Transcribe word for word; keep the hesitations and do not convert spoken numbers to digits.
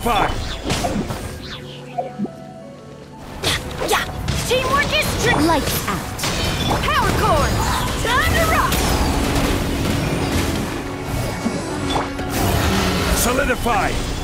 Solidify! Yeah! Teamwork is tricky! Lights out! Power core! Time to rock! Solidify!